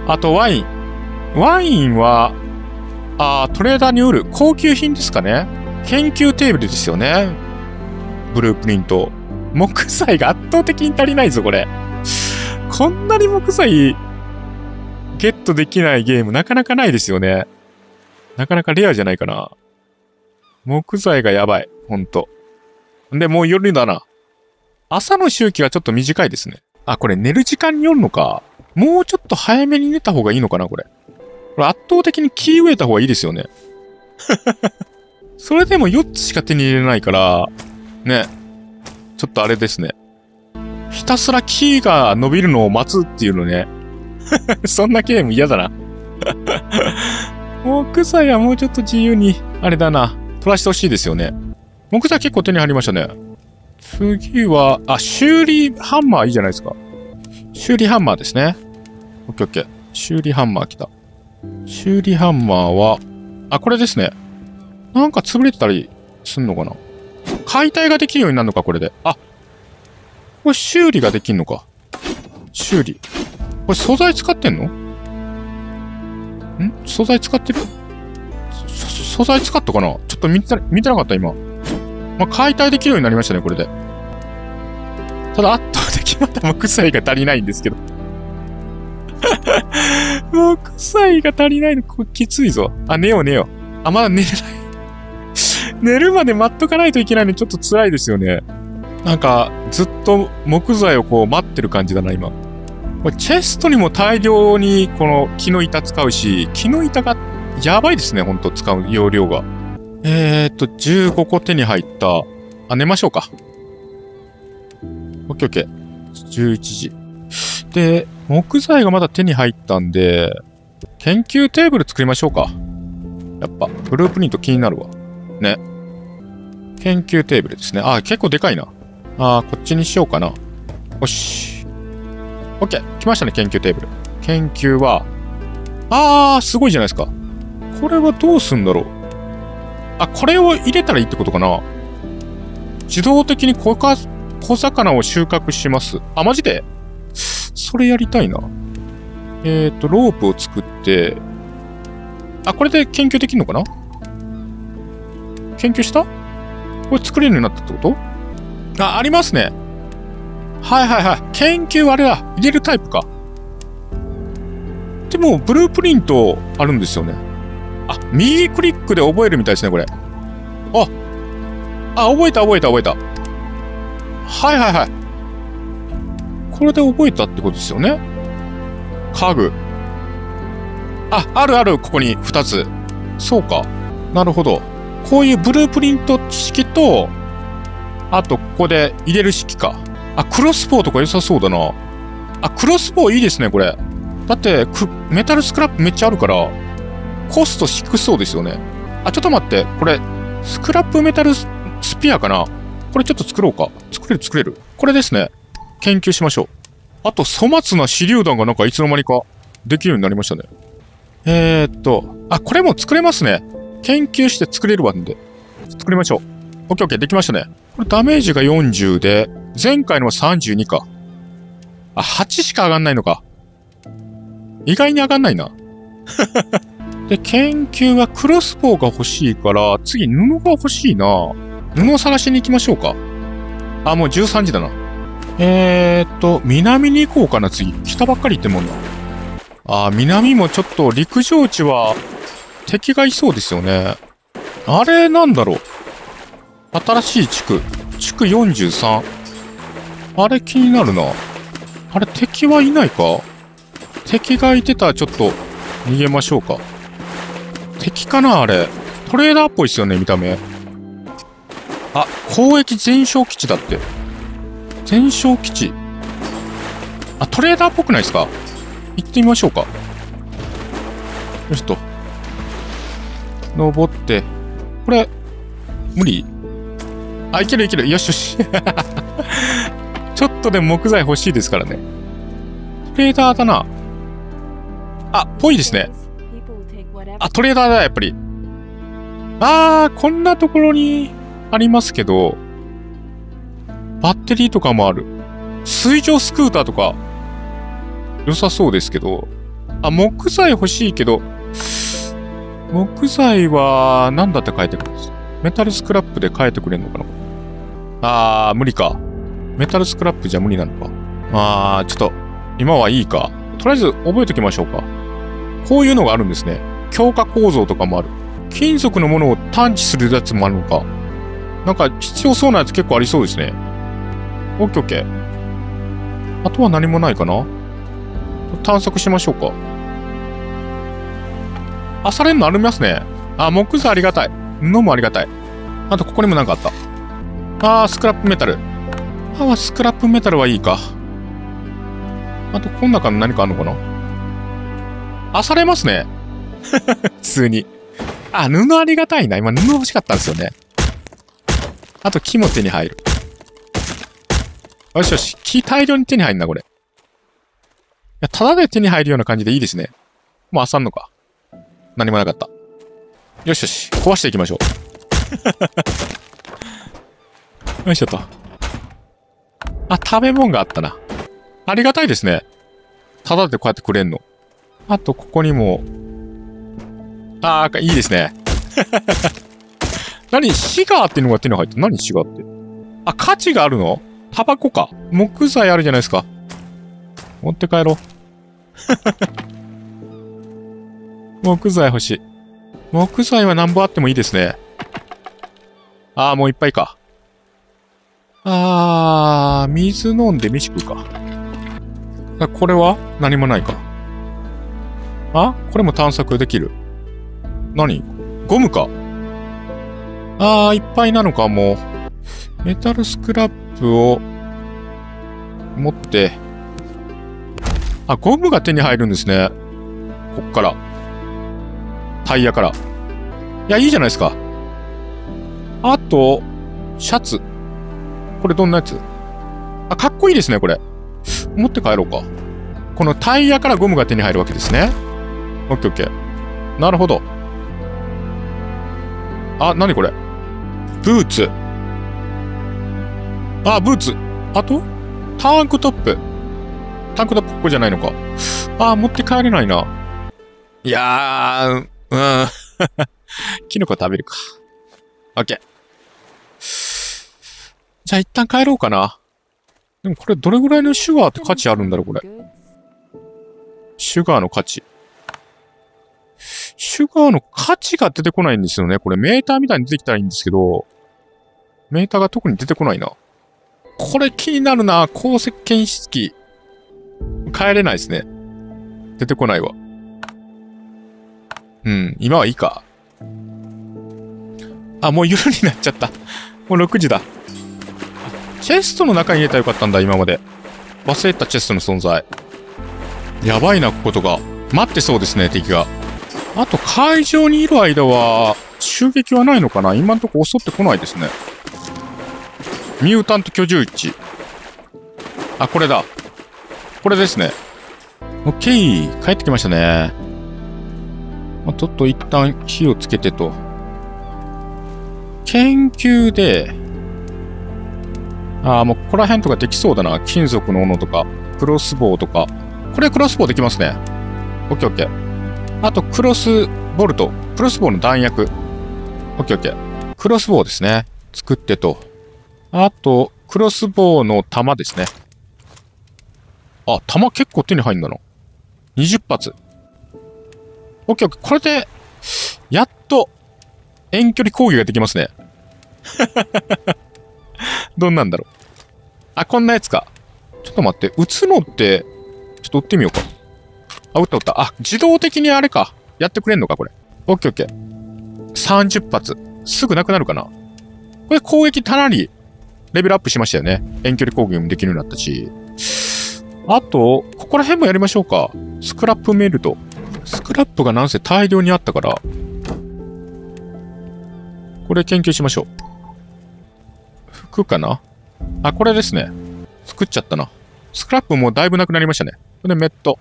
あとワイン。ワインは、トレーダーに売る高級品ですかね。研究テーブルですよね。ブループリント。木材が圧倒的に足りないぞ、これ。こんなに木材ゲットできないゲームなかなかないですよね。なかなかレアじゃないかな。木材がやばい。ほんと。で、もう夜だな。朝の周期はちょっと短いですね。これ寝る時間によるのか。もうちょっと早めに寝た方がいいのかな、これ。これ圧倒的に木植えた方がいいですよね。それでも4つしか手に入れないから、ね。ちょっとあれですね。ひたすら木が伸びるのを待つっていうのね。そんなゲーム嫌だな。木材はもうちょっと自由に、あれだな。取らしてほしいですよね。木材結構手に入りましたね。次は、修理ハンマーいいじゃないですか。修理ハンマーですね。オッケーオッケー。修理ハンマー来た。修理ハンマーは、これですね。なんか潰れてたりすんのかな。解体ができるようになるのか、これで。これ修理ができんのか。修理。これ素材使ってんの？素材使ってる？素材使ったかな？ちょっと見てなかった、今。解体できるようになりましたね、これで。ただ、圧倒的また木材が足りないんですけど。木材が足りないの、これきついぞ。寝よう。まだ寝れない。寝るまで待っとかないといけないのちょっと辛いですよね。なんか、ずっと木材をこう待ってる感じだな、今。これチェストにも大量にこの木の板使うし、木の板がやばいですね、ほんと使う容量が。15個手に入った。寝ましょうか。オッケーオッケー。11時。で、木材がまだ手に入ったんで、研究テーブル作りましょうか。やっぱ、ブループリント気になるわ。ね。研究テーブルですね。結構でかいな。こっちにしようかな。よし。オッケー。来ましたね、研究テーブル。研究は、すごいじゃないですか。これはどうすんだろう。これを入れたらいいってことかな。自動的に小魚を収穫します。マジで？それやりたいな。ロープを作って、これで研究できるのかな？研究した？これ作れるようになったってこと？ありますね。はい。研究あれだ。入れるタイプか。でも、ブループリントあるんですよね。右クリックで覚えるみたいですね、これ。覚えた。はい。これで覚えたってことですよね。家具。ある、ここに2つ。そうか。なるほど。こういうブループリント式と、あと、ここで入れる式か。クロスボウとか良さそうだな。クロスボウいいですね、これ。だって、メタルスクラップめっちゃあるから、コスト低そうですよね。ちょっと待って。これ、スクラップメタルスピアかな？これちょっと作ろうか。作れる。これですね。研究しましょう。あと、粗末な手榴弾がなんかいつの間にかできるようになりましたね。これも作れますね。研究して作れるわんで。作りましょう。オッケー、できましたね。これダメージが40で、前回のは32か。8しか上がんないのか。意外に上がんないな。で、研究はクロスボウが欲しいから、次布が欲しいな。布を探しに行きましょうか。もう13時だな。南に行こうかな、次。北ばっかり行ってもんな。南もちょっと陸上地は敵がいそうですよね。あれなんだろう。新しい地区。地区43。あれ気になるな。あれ敵はいないか？敵がいてたらちょっと逃げましょうか。敵かなあれ。トレーダーっぽいっすよね、見た目。交易全焼基地だって。全焼基地。トレーダーっぽくないですか？行ってみましょうか。よしと。登って。これ、無理？いける。よし。ちょっとでも木材欲しいですからね。トレーダーだな。ぽいですね。トレーダーだ、やっぱり。こんなところにありますけど、バッテリーとかもある。水上スクーターとか、良さそうですけど。 あ、木材欲しいけど、木材は、何だって変えてくるんです。メタルスクラップで変えてくれんのかな。無理か。メタルスクラップじゃ無理なのか。ちょっと、今はいいか。とりあえず覚えておきましょうか。こういうのがあるんですね。強化構造とかもある。金属のものを探知するやつもあるのか。なんか必要そうなやつ結構ありそうですね。オッケーオッケー。あとは何もないかな。探索しましょうか。されんのありますね。木材ありがたい。布もありがたい。あとここにもなんかあった。スクラップメタル。スクラップメタルはいいか。あとこの中に何かあるのかな。されますね。普通に。布ありがたいな。今布欲しかったんですよね。あと木も手に入る。よしよし。木大量に手に入るな、これ。ただで手に入るような感じでいいですね。もう漁んのか。何もなかった。よしよし。壊していきましょう。よいしょと。食べ物があったな。ありがたいですね。ただでこうやってくれんの。あと、ここにも。いいですね。何シガーっていうのが手に入った。何シガーって。価値があるの？タバコか。木材あるじゃないですか。持って帰ろう。木材欲しい。木材は何本あってもいいですね。もういっぱいか。水飲んで飯食うか。これは何もないか。これも探索できる。何？ゴムか。いっぱいなのか、もう。メタルスクラップを持って。ゴムが手に入るんですね。こっから。タイヤから。いいじゃないですか。あと、シャツ。これどんなやつ？かっこいいですね、これ。持って帰ろうか。このタイヤからゴムが手に入るわけですね。オッケーオッケー。なるほど。なにこれ？ブーツ。ブーツ。あとタンクトップ。タンクトップここじゃないのか。持って帰れないな。いやー、キノコ食べるか。オッケー。じゃあ一旦帰ろうかな。でもこれどれぐらいのシュガーって価値あるんだろう、これ。シュガーの価値。シュガーの価値が出てこないんですよね。これメーターみたいに出てきたらいいんですけど、メーターが特に出てこないな。これ気になるな。鉱石検出器。帰れないですね。出てこないわ。今はいいか。もう夜になっちゃった。もう6時だ。チェストの中に入れたらよかったんだ、今まで。忘れたチェストの存在。やばいな、こことか。待ってそうですね、敵が。あと、会場にいる間は、襲撃はないのかな？今んとこ襲ってこないですね。ミュータント居住地。これだ。これですね。オッケー。帰ってきましたね。ちょっと一旦火をつけてと。研究で、もうここら辺とかできそうだな。金属の斧とか、クロスボウとか。これクロスボウできますね。オッケーオッケー。あと、クロスボルト。クロスボウの弾薬。オッケーオッケー。クロスボウですね。作ってと。あと、クロスボウの弾ですね。弾結構手に入んだな。20発。オッケーオッケー。これで、やっと、遠距離攻撃ができますね。どんなんだろう。こんなやつか。ちょっと待って。撃つのって、ちょっと撃ってみようか。撃った撃った。自動的にあれか。やってくれんのか、これ。オッケーオッケー。30発。すぐなくなるかな。これ攻撃かなり、レベルアップしましたよね。遠距離攻撃もできるようになったし。あと、ここら辺もやりましょうか。スクラップメルト。スクラップがなんせ大量にあったから、これ研究しましょう。服かな？これですね。作っちゃったな。スクラップもだいぶなくなりましたね。これメット。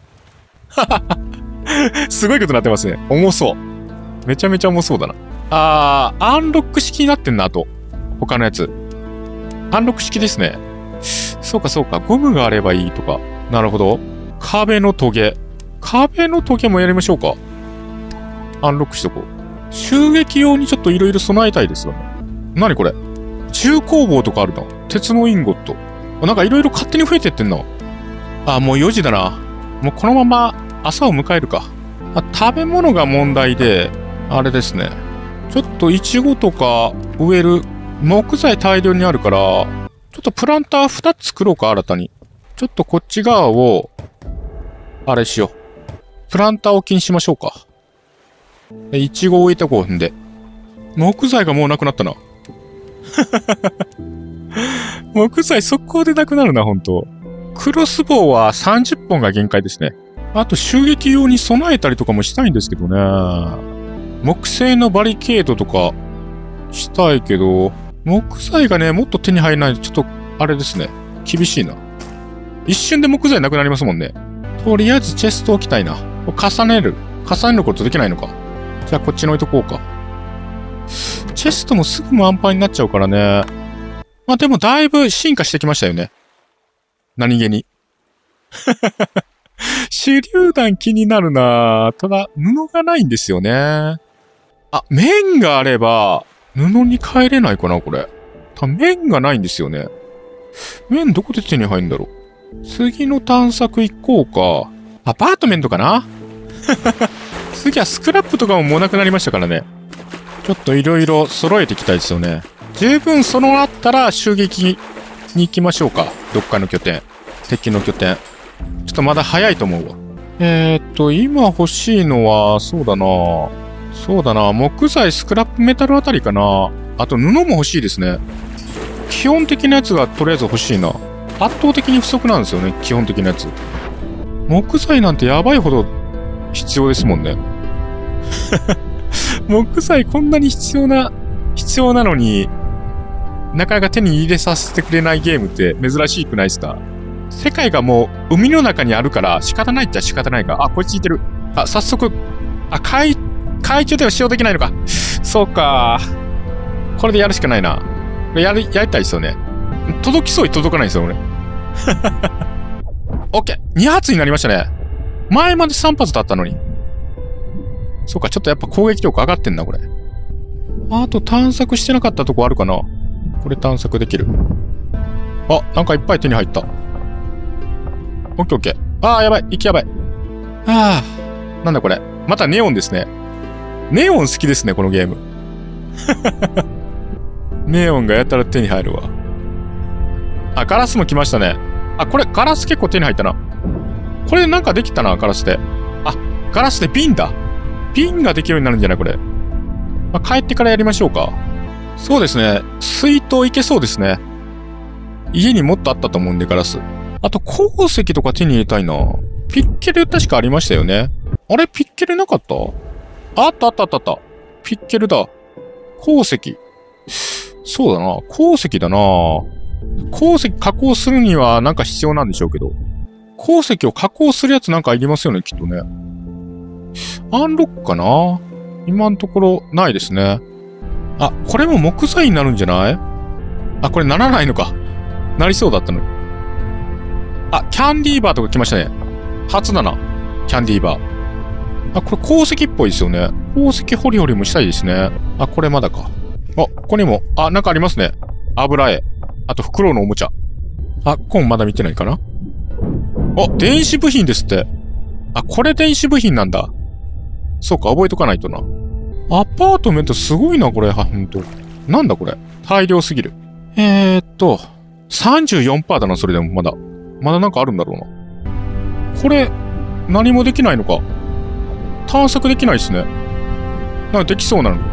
すごいことになってますね。重そう。めちゃめちゃ重そうだな。アンロック式になってんな、あと。他のやつ。アンロック式ですね。そうかそうか。ゴムがあればいいとか。なるほど。壁のトゲ。 壁の時計もやりましょうか。アンロックしとこう。襲撃用にちょっといろいろ備えたいですよね。なにこれ。重工房とかあるな。鉄のインゴット。なんかいろいろ勝手に増えてってんな。あ、もう4時だな。もうこのまま朝を迎えるか。食べ物が問題で、あれですね。ちょっとイチゴとか植える木材大量にあるから、ちょっとプランター2つ作ろうか、新たに。ちょっとこっち側を、あれしよう。プランター置きにしましょうか。イチゴ置いてこうんで。木材がもうなくなったな。木材速攻でなくなるな、ほんと。クロスボウは30本が限界ですね。あと襲撃用に備えたりとかもしたいんですけどね。木製のバリケードとかしたいけど、木材がね、もっと手に入らないとちょっと、あれですね。厳しいな。一瞬で木材なくなりますもんね。とりあえずチェスト置きたいな。重ねることできないのか。じゃあこっちに置いとこうか。チェストもすぐ満帆になっちゃうからね。まあでもだいぶ進化してきましたよね。何気に。手榴弾気になるな。ただ、布がないんですよね。あ、綿があれば、布に変えれないかな、これ。綿がないんですよね。綿どこで手に入るんだろう。次の探索行こうか。アパートメントかな。次はスクラップとかももうなくなりましたからね。ちょっといろいろ揃えていきたいですよね。十分備わったら襲撃に行きましょうか。どっかの拠点。敵の拠点。ちょっとまだ早いと思うわ。今欲しいのは、そうだな。木材、スクラップメタルあたりかな。あと布も欲しいですね。基本的なやつがとりあえず欲しいな。圧倒的に不足なんですよね。基本的なやつ。木材なんてやばいほど必要ですもんね。木材こんなに必要なのに、なかなか手に入れさせてくれないゲームって珍しくないですか？世界がもう海の中にあるから仕方ないっちゃ仕方ないか。あ、こいついてる。あ、早速。あ、海中では使用できないのか。そうか。これでやるしかないな。やりたいですよね。届きそうに届かないんですよ、俺。オッケー !2 発になりましたね。前まで3発だったのに。そうか、ちょっとやっぱ攻撃力上がってんな、これ。あと探索してなかったとこあるかな？これ探索できる。あ、なんかいっぱい手に入った。オッケーオッケー。あー、やばい。息やばい。あー。なんだこれ。またネオンですね。ネオン好きですね、このゲーム。ネオンがやたら手に入るわ。あ、ガラスも来ましたね。あ、これ、ガラス結構手に入ったな。これなんかできたな、ガラスで。あ、ガラスで瓶だ。瓶ができるようになるんじゃないこれ。まあ、帰ってからやりましょうか。そうですね。水筒いけそうですね。家にもっとあったと思うんで、ガラス。あと、鉱石とか手に入れたいな。ピッケル確かありましたよね。あれピッケルなかった？あった。ピッケルだ。鉱石。そうだな。鉱石だな。鉱石加工するにはなんか必要なんでしょうけど。鉱石を加工するやつなんかいりますよね、きっとね。アンロックかな？今のところないですね。あ、これも木材になるんじゃない？あ、これならないのか。なりそうだったのに。あ、キャンディーバーとか来ましたね。初だな。キャンディーバー。あ、これ鉱石っぽいですよね。鉱石掘り掘りもしたいですね。あ、これまだか。あ、ここにも、あ、なんかありますね。油絵。あと、フクロウのおもちゃ。あ、コンまだ見てないかな？あ、電子部品ですって。あ、これ電子部品なんだ。そうか、覚えとかないとな。アパートメントすごいな、これ。ほんと。なんだこれ。大量すぎる。34% だな、それでもまだ。まだなんかあるんだろうな。これ、何もできないのか。探索できないっすね。なんかできそうなのに。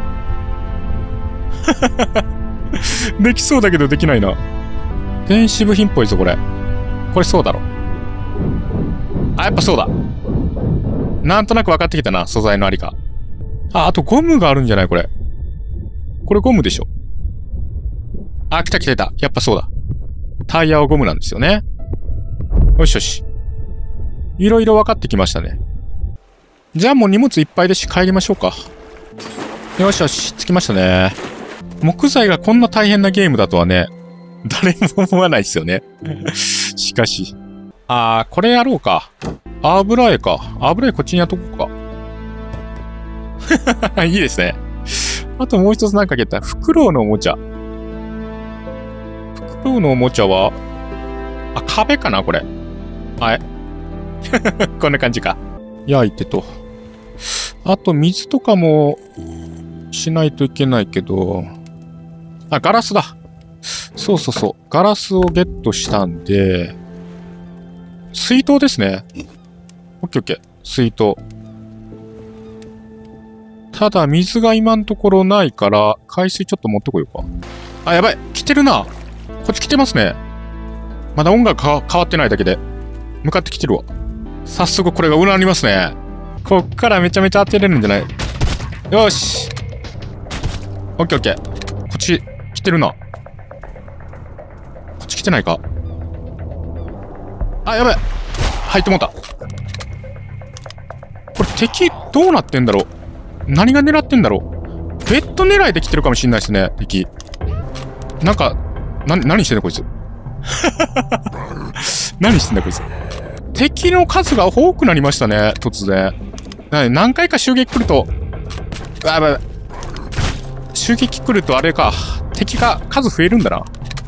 できそうだけどできないな。電子部品っぽいぞ、これ。これそうだろ。あ、やっぱそうだ。なんとなく分かってきたな、素材のありか。あ、あとゴムがあるんじゃないこれ。これゴムでしょ。あ、来た。やっぱそうだ。タイヤはゴムなんですよね。よし。いろいろ分かってきましたね。じゃあもう荷物いっぱいですし帰りましょうか。よし、着きましたね。木材がこんな大変なゲームだとはね、誰も思わないですよね。しかし。これやろうか。 油絵か。油絵こっちにやっとこうか。いいですね。あともう一つ何かけた。フクロウのおもちゃ。フクロウのおもちゃは、あ、壁かなこれ。はい。こんな感じか。焼いてと。あと水とかもしないといけないけど。あ、ガラスだ。そうそうそう。ガラスをゲットしたんで、水筒ですね。オッケーオッケー。水筒。ただ、水が今のところないから、海水ちょっと持ってこようか。あ、やばい。来てるな。こっち来てますね。まだ音楽変わってないだけで。向かってきてるわ。早速これが裏にありますね。こっからめちゃめちゃ当てれるんじゃない？よし。オッケーオッケー。こっち来てるな。こっち来てないか。あ、やばい。入ってもうた。これ敵どうなってんだろう。何が狙ってんだろう。ベッド狙いで来てるかもしんないですね、敵。なんか、何してんだこいつ。何してんだこいつ。敵の数が多くなりましたね、突然。何回か襲撃来ると、やばい。襲撃来るとあれか、敵が数増えるんだな。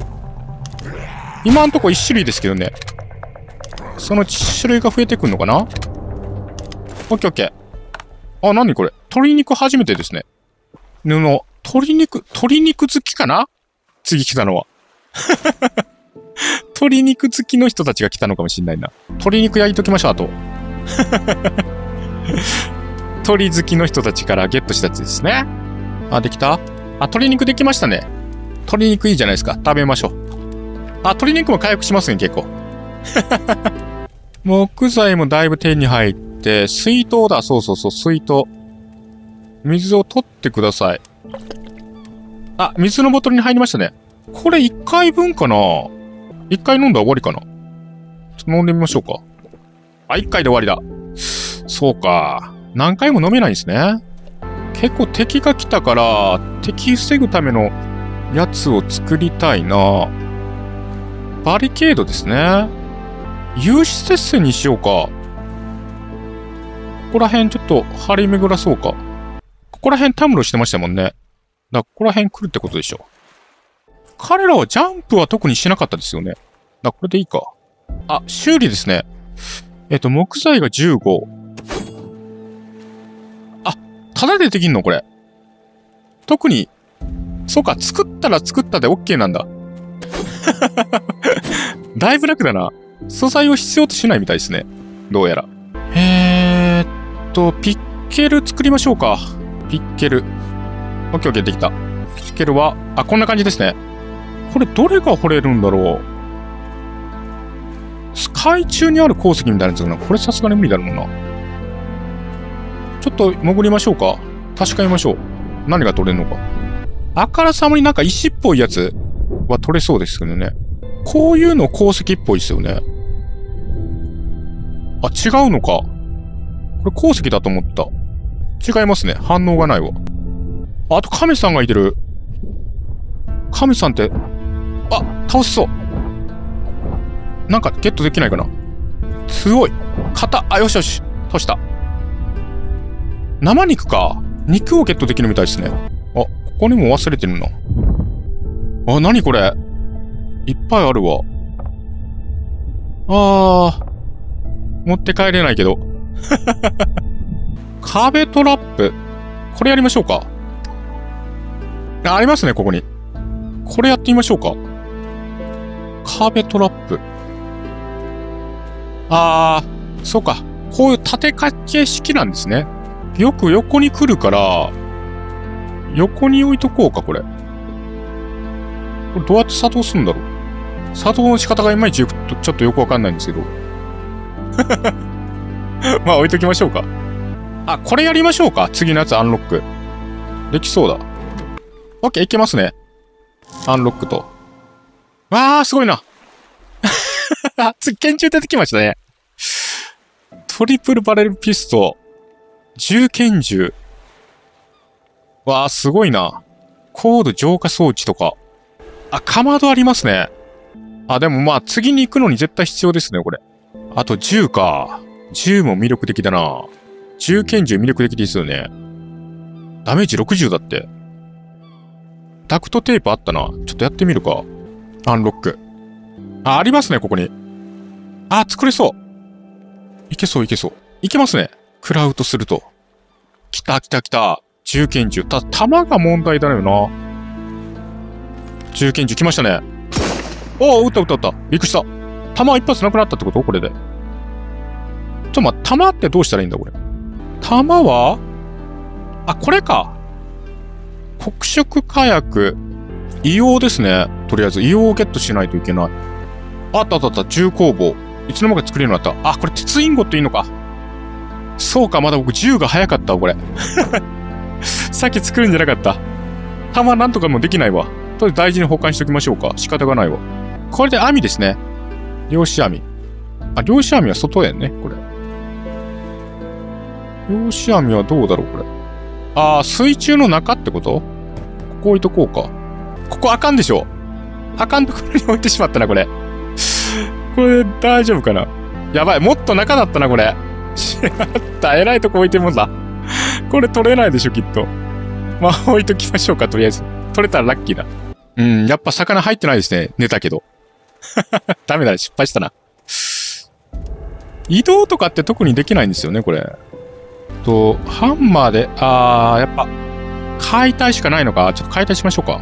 今んとこ1種類ですけどね。その種類が増えてくんのかな？オッケーオッケー。あ、何これ？鶏肉初めてですね。鶏肉好きかな？次来たのは。鶏肉好きの人たちが来たのかもしんないな。鶏肉焼いときましょう、あと。鶏好きの人たちからゲットしたやつですね。あ、できた？あ、鶏肉できましたね。鶏肉いいじゃないですか。食べましょう。あ、鶏肉も回復しますね、結構。木材もだいぶ手に入って、水筒だ。そうそうそう、水筒。水を取ってください。あ、水のボトルに入りましたね。これ1回分かな？ 1 回飲んだら終わりかな？ちょっと飲んでみましょうか。あ、1回で終わりだ。そうか。何回も飲めないんですね。結構敵が来たから、敵防ぐためのやつを作りたいな。バリケードですね。有刺鉄線にしようか。ここら辺ちょっと張り巡らそうか。ここら辺たむろしてましたもんね。だからここら辺来るってことでしょ。彼らはジャンプは特にしなかったですよね。これでいいか。あ、修理ですね。木材が15。あ、タダでできんのこれ。特に、そうか、作ったら作ったで OK なんだ。だいぶ楽だな。素材を必要としないみたいですね。どうやら。ピッケル作りましょうか。ピッケル。オッケーオッケーできた。ピッケルは、あ、こんな感じですね。これどれが掘れるんだろう。海中にある鉱石みたいなやつだな。これさすがに無理だろうな。ちょっと潜りましょうか。確かめましょう。何が取れるのか。あからさまになんか石っぽいやつは取れそうですけどね。こういうの鉱石っぽいですよね。あ、違うのか。これ鉱石だと思った。違いますね。反応がないわ。あと亀さんがいてる。亀さんって、あ、倒せそう。なんかゲットできないかな。すごい。あ、よしよし。倒した。生肉か。肉をゲットできるみたいですね。あ、ここにも忘れてるな。あ、なにこれ。いっぱいあるわ。持って帰れないけど。壁トラップ。これやりましょうか。ありますね、ここに。これやってみましょうか。壁トラップ。そうか。こういう立て掛け式なんですね。よく横に来るから、横に置いとこうか、これ。これどうやって作動するんだろう。作動の仕方がいまいちちょっとよくわかんないんですけど。まあ置いときましょうか。あ、これやりましょうか。次のやつアンロック。できそうだ。オッケー、いけますね。アンロックと。わー、すごいな。次、拳銃出てきましたね。トリプルバレルピスト。銃拳銃。わー、すごいな。高度浄化装置とか。あ、かまどありますね。あ、でもまあ次に行くのに絶対必要ですね、これ。あと銃か。 銃も魅力的だな。銃拳銃魅力的ですよね。ダメージ60だって。ダクトテープあったな。ちょっとやってみるか。アンロック。ありますね、ここに。作れそう。いけそう、いけそう。いけますね。クラウトすると。来た。銃拳銃。弾が問題だよな。銃拳銃来ましたね。撃った。びっくりした。弾一発なくなったってことこれで。待って、弾ってどうしたらいいんだこれ。弾はこれか。黒色火薬。硫黄ですね。とりあえず、硫黄をゲットしないといけない。あった。重工房。いつの間にか作れるようになった。これ鉄インゴットいいのか。そうか、まだ僕銃が早かったわ、これ。さっき作るんじゃなかった。弾なんとかもできないわ。とりあえず大事に保管しておきましょうか。仕方がないわ。これで網ですね。漁師網。漁師網は外やね、これ。漁師網はどうだろう、これ。水中の中ってこと？ここ置いとこうか。ここあかんでしょ。あかんところに置いてしまったな、これ。これ大丈夫かな。やばい、もっと中だったな、これ。しまった、えらいとこ置いてるもんだ。これ取れないでしょ、きっと。置いときましょうか、とりあえず。取れたらラッキーだ。やっぱ魚入ってないですね。寝たけど。ダメだ、失敗したな。移動とかって特にできないんですよね、これ。ハンマーで、やっぱ、解体しかないのか。ちょっと解体しましょうか。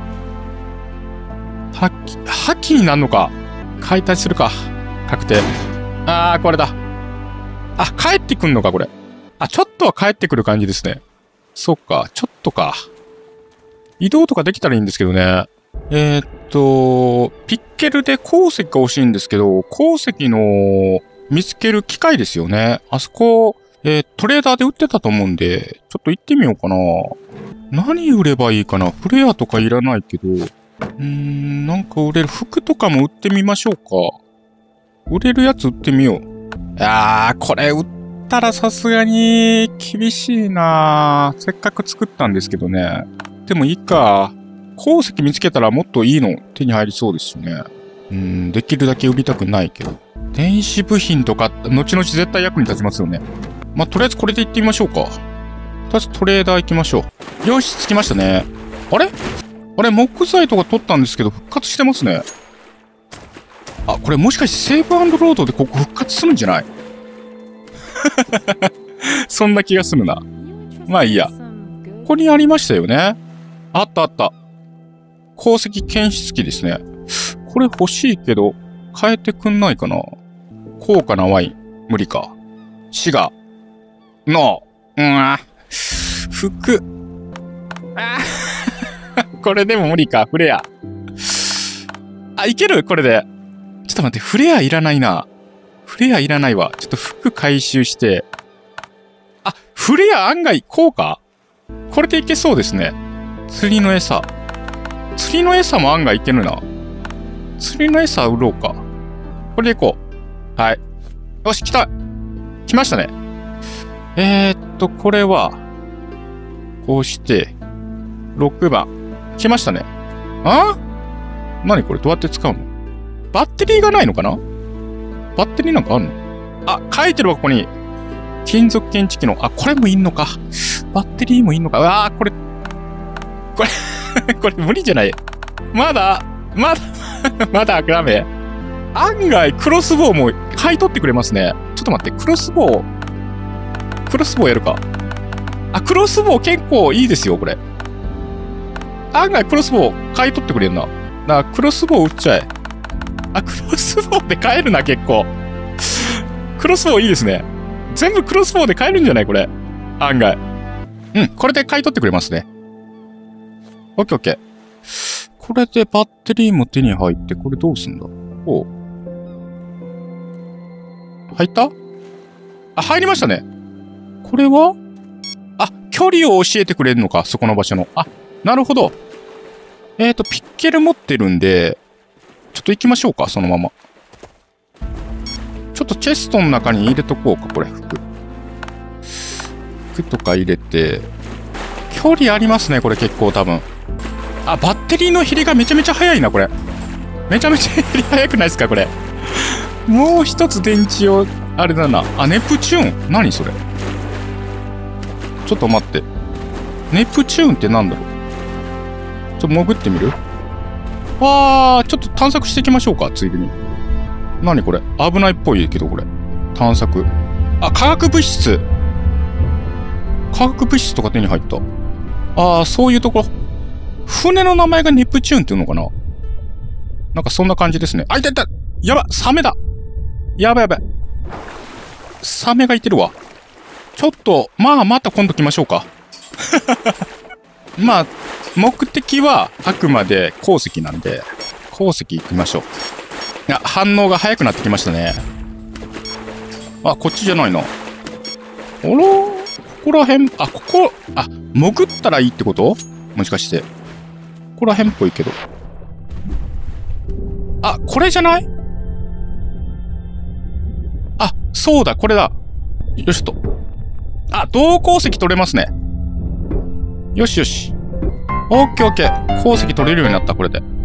破棄になるのか。解体するか。確定。これだ。帰ってくんのか、これ。ちょっとは帰ってくる感じですね。そっか、ちょっとか。移動とかできたらいいんですけどね。ピッケルで鉱石が欲しいんですけど、鉱石の見つける機械ですよね。あそこ、トレーダーで売ってたと思うんで、ちょっと行ってみようかな。何売ればいいかな。フレアとかいらないけど。なんか売れる服とかも売ってみましょうか。売れるやつ売ってみよう。これ売ったらさすがに厳しいな。せっかく作ったんですけどね。でもいいか。鉱石見つけたらもっといいの手に入りそうですしね。できるだけ売りたくないけど。電子部品とか、後々絶対役に立ちますよね。とりあえずこれで行ってみましょうか。とりあえずトレーダー行きましょう。よし、着きましたね。あれ木材とか取ったんですけど、復活してますね。これもしかしてセーブ&ロードでここ復活するんじゃない？そんな気がするな。いいや。ここにありましたよね。あった。鉱石検出機ですね。これ欲しいけど、変えてくんないかな。高価なワイン。無理か。シガー。ノー。服。これでも無理か。フレア。いけるこれで。ちょっと待って、フレアいらないな。フレアいらないわ。ちょっと服回収して。フレア案外効果？これでいけそうですね。釣りの餌。釣りの餌も案外いけるな。釣りの餌売ろうか。これでいこう。はい。よし、来た。来ましたね。これは、こうして、6番。来ましたね。何これどうやって使うの？バッテリーがないのかな？バッテリーなんかあるの？書いてるわ、ここに。金属検知器の、これもいんのか。バッテリーもいんのか。これ無理じゃない。まだ諦め。案外、クロスボウも買い取ってくれますね。ちょっと待って、クロスボウやるか。クロスボウ結構いいですよ、これ。案外、クロスボウ買い取ってくれるな。クロスボウ売っちゃえ。クロスボウで買えるな、結構。クロスボウいいですね。全部クロスボウで買えるんじゃないこれ。案外。これで買い取ってくれますね。オッケーオッケー。これでバッテリーも手に入って、これどうすんだ？入った？入りましたね。これは？距離を教えてくれるのか、そこの場所の。なるほど。ピッケル持ってるんで、ちょっと行きましょうか、そのまま。ちょっとチェストの中に入れとこうか、これ、服とか入れて。距離ありますね、これ結構多分。バッテリーの減りがめちゃめちゃ早いな、これ。めちゃめちゃ減り早くないですか、これ。もう一つ電池をあれだな。あ、ネプチューン。何それ。ちょっと待って。ネプチューンってなんだろう。ちょっと潜ってみる？わー、ちょっと探索していきましょうか、ついでに。何これ。危ないっぽいけど、これ。探索。あ、化学物質。化学物質とか手に入った。あー、そういうところ。船の名前がネプチューンっていうのかな？なんかそんな感じですね。あ、いたいた！やば！サメだ！やばいやばい。サメがいてるわ。ちょっと、まあ、また今度来ましょうか。まあ、目的はあくまで鉱石なんで、鉱石行きましょう。いや、反応が早くなってきましたね。あ、こっちじゃないな。あら？ここら辺、あ、ここ、あ、潜ったらいいってこと？もしかして。ここら辺っぽいけど。あ、これじゃない？あ、そうだ、これだ。よしと。あ、銅鉱石取れますね。よしよし。オッケーオッケー。鉱石取れるようになった、これで。